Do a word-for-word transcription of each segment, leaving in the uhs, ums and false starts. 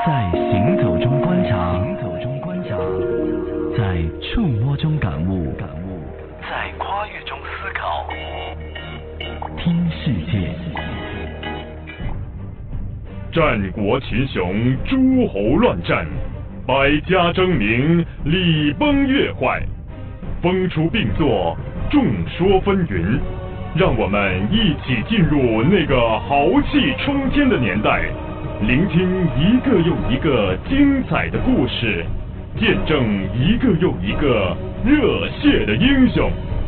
在行走中观察，行走中观察，在触摸中感悟，感悟，在跨越中思考。听世界， 战国群雄，诸侯乱战，百家争鸣，礼崩乐坏，风出并作，众说纷纭。让我们一起进入那个豪气冲天的年代，聆听一个又一个精彩的故事，见证一个又一个热血的英雄。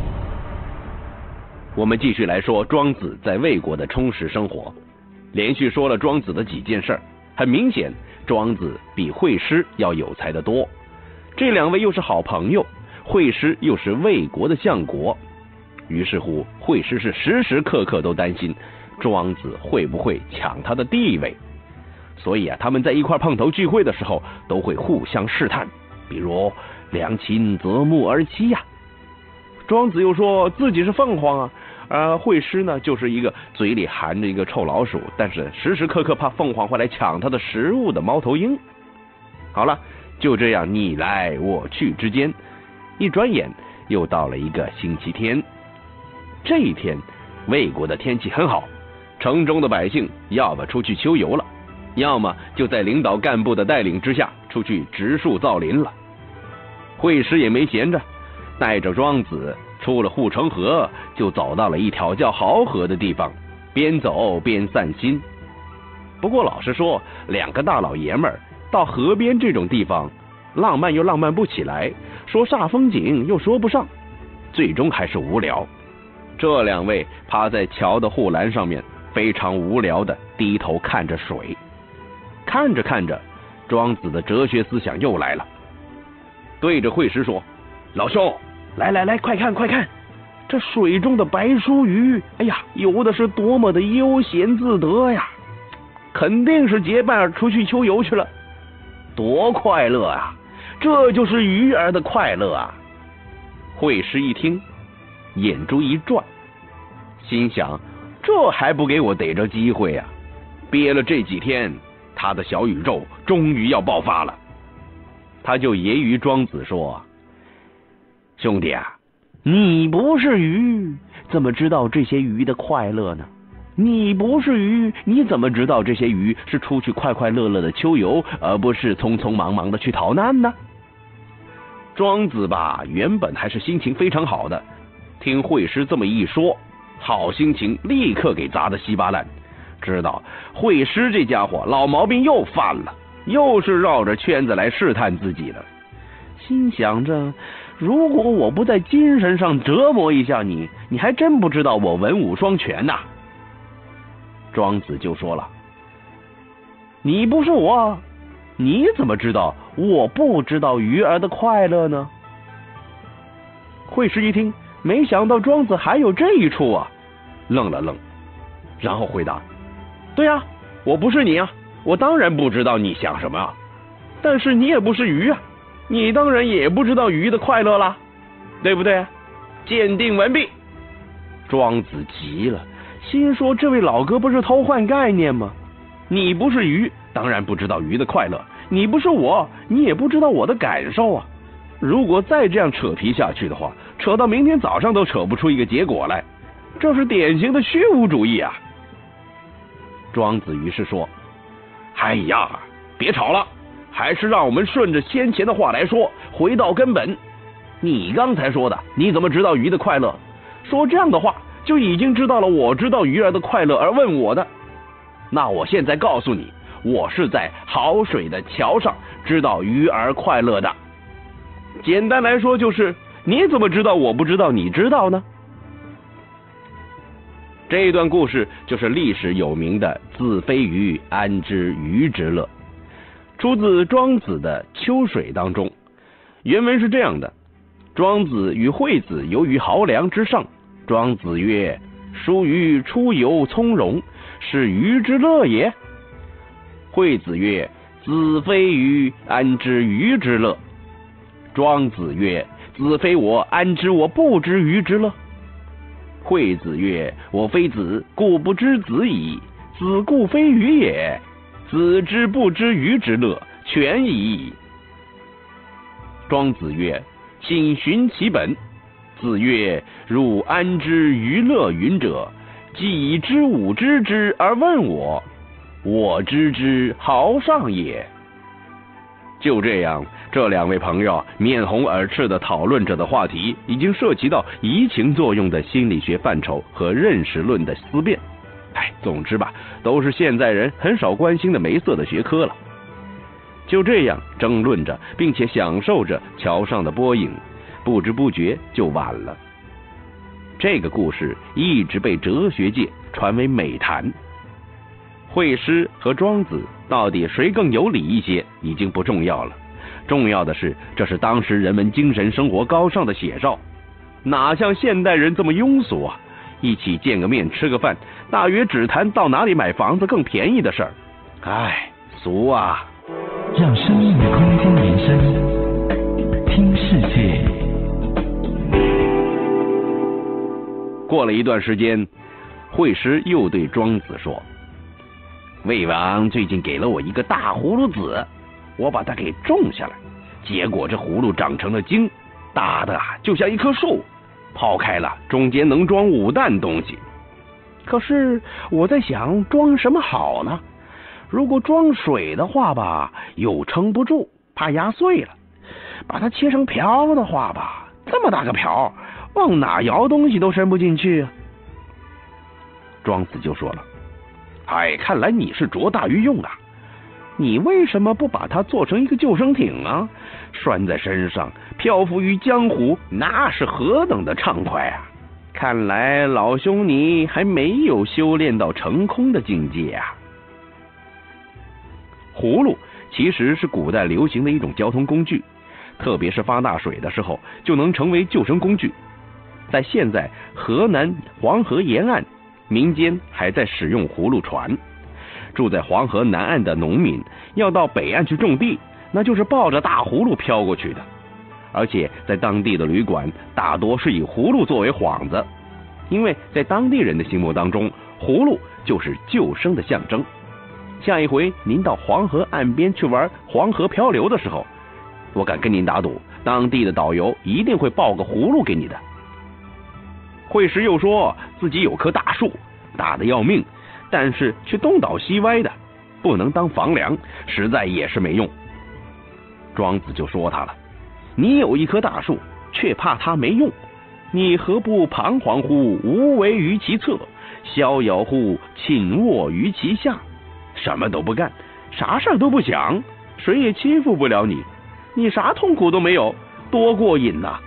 我们继续来说庄子在魏国的充实生活。连续说了庄子的几件事儿，很明显庄子比惠施要有才得多。这两位又是好朋友，惠施又是魏国的相国，于是乎惠施是时时刻刻都担心庄子会不会抢他的地位。所以啊，他们在一块碰头聚会的时候都会互相试探，比如良禽择木而栖呀、啊。庄子又说自己是凤凰啊，而惠施呢就是一个嘴里含着一个臭老鼠，但是时时刻刻怕凤凰会来抢他的食物的猫头鹰。好了，就这样你来我去之间，一转眼又到了一个星期天。这一天魏国的天气很好，城中的百姓要么出去秋游了，要么就在领导干部的带领之下出去植树造林了。惠施也没闲着，带着庄子出了护城河，就走到了一条叫濠河的地方，边走边散心。不过老实说，两个大老爷们儿到河边这种地方，浪漫又浪漫不起来，说煞风景又说不上，最终还是无聊。这两位趴在桥的护栏上面，非常无聊的低头看着水。看着看着，庄子的哲学思想又来了，对着惠施说：老兄，来来来，快看快看，这水中的白书鱼，哎呀，游的是多么的悠闲自得呀，肯定是结伴出去秋游去了，多快乐啊，这就是鱼儿的快乐啊。惠施一听，眼珠一转，心想这还不给我逮着机会啊，憋了这几天，他的小宇宙终于要爆发了。他就揶揄庄子说：兄弟啊，你不是鱼，怎么知道这些鱼的快乐呢？你不是鱼，你怎么知道这些鱼是出去快快乐乐的秋游，而不是匆匆忙忙的去逃难呢？庄子吧，原本还是心情非常好的，听惠施这么一说，好心情立刻给砸得稀巴烂，知道惠施这家伙老毛病又犯了，又是绕着圈子来试探自己了。心想着，如果我不在精神上折磨一下你，你还真不知道我文武双全呐。庄子就说了：你不是我，你怎么知道我不知道鱼儿的快乐呢？惠施一听，没想到庄子还有这一出啊，愣了愣，然后回答：对啊，我不是你啊，我当然不知道你想什么啊，但是你也不是鱼啊，你当然也不知道鱼的快乐啦，对不对？鉴定完毕。庄子急了，心说这位老哥不是偷换概念吗？你不是鱼，当然不知道鱼的快乐，你不是我，你也不知道我的感受啊。如果再这样扯皮下去的话，扯到明天早上都扯不出一个结果来，这是典型的虚无主义啊。庄子于是说：哎呀，别吵了，还是让我们顺着先前的话来说，回到根本。你刚才说的，你怎么知道鱼的快乐？说这样的话，就已经知道了我知道鱼儿的快乐而问我的。那我现在告诉你，我是在好水的桥上知道鱼儿快乐的。简单来说就是，你怎么知道我不知道你知道呢？这一段故事就是历史有名的子非鱼，安知鱼之乐，出自庄子的秋水当中。原文是这样的：庄子与惠子游于濠梁之上，庄子曰：疏鱼出游从容，是鱼之乐也。惠子曰：子非鱼，安知鱼之乐？庄子曰：子非我，安知我不知鱼之乐？惠子曰：我非子，故不知子矣。子固非鱼也。子子之不知鱼之乐，全已矣。庄子曰：请寻其本。子曰：汝安知鱼乐云者？既以知吾知之而问我，我知之好上也。就这样，这两位朋友面红耳赤地讨论着的话题，已经涉及到移情作用的心理学范畴和认识论的思辨。哎，总之吧，都是现在人很少关心的没色的学科了。就这样争论着，并且享受着桥上的波影，不知不觉就晚了。这个故事一直被哲学界传为美谈。惠施和庄子到底谁更有理一些，已经不重要了。重要的是，这是当时人们精神生活高尚的写照，哪像现代人这么庸俗啊！一起见个面吃个饭，大约只谈到哪里买房子更便宜的事儿。唉，俗啊！ 让生命的空间延伸，听世界。 过了一段时间，惠施又对庄子说：魏王最近给了我一个大葫芦籽，我把它给种下来，结果这葫芦长成了茎，大的就像一棵树，刨开了中间能装五担东西。可是我在想，装什么好呢？如果装水的话吧，又撑不住，怕压碎了；把它切成瓢的话吧，这么大个瓢，往哪舀东西都伸不进去啊。庄子就说了：哎，看来你是着大于用啊！你为什么不把它做成一个救生艇啊？拴在身上，漂浮于江湖，那是何等的畅快啊！看来老兄你还没有修炼到成空的境界啊！葫芦其实是古代流行的一种交通工具，特别是发大水的时候，就能成为救生工具。在现在河南黄河沿岸，民间还在使用葫芦船。住在黄河南岸的农民要到北岸去种地，那就是抱着大葫芦飘过去的。而且在当地的旅馆大多是以葫芦作为幌子，因为在当地人的心目当中，葫芦就是救生的象征。下一回您到黄河岸边去玩黄河漂流的时候，我敢跟您打赌，当地的导游一定会抱个葫芦给你的。惠施又说自己有棵大树，大的要命，但是却东倒西歪的，不能当房梁，实在也是没用。庄子就说他了：你有一棵大树，却怕它没用，你何不彷徨乎无为于其侧，逍遥乎寝卧于其下？什么都不干，啥事都不想，谁也欺负不了你，你啥痛苦都没有，多过瘾呐！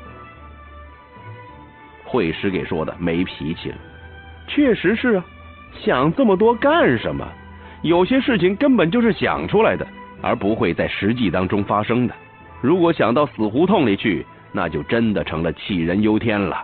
惠施给说的没脾气了。确实是啊，想这么多干什么？有些事情根本就是想出来的，而不会在实际当中发生的。如果想到死胡同里去，那就真的成了杞人忧天了。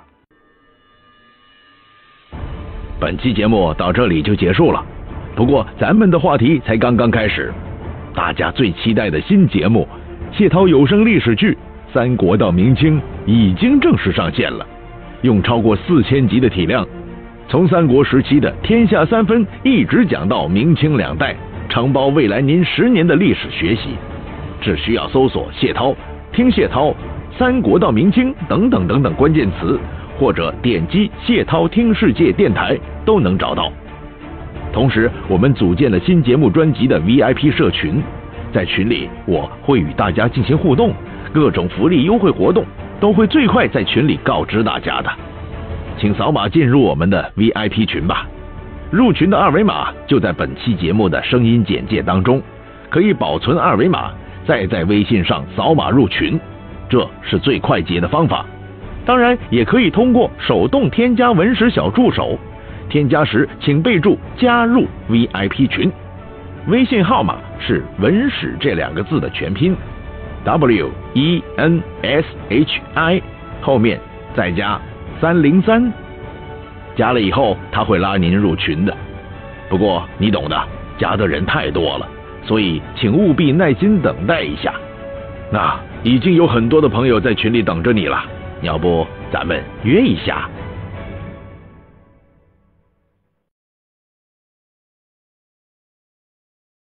本期节目到这里就结束了，不过咱们的话题才刚刚开始。大家最期待的新节目《谢涛有声历史剧三国到明清》已经正式上线了，用超过四千集的体量，从三国时期的天下三分一直讲到明清两代，承包未来您十年的历史学习。只需要搜索谢涛、听谢涛、三国到明清等等等等关键词，或者点击谢涛听世界电台都能找到。同时我们组建了新节目专辑的 V I P 社群，在群里我会与大家进行互动，各种福利优惠活动都会最快在群里告知大家的。请扫码进入我们的 V I P 群吧，入群的二维码就在本期节目的声音简介当中，可以保存二维码，再在微信上扫码入群，这是最快捷的方法。当然也可以通过手动添加文史小助手，添加时请备注加入 V I P 群，微信号码是文史这两个字的全拼 W E N S H I 后面再加三零三，加了以后他会拉您入群的。不过你懂的，加的人太多了，所以请务必耐心等待一下。那已经有很多的朋友在群里等着你了，要不咱们约一下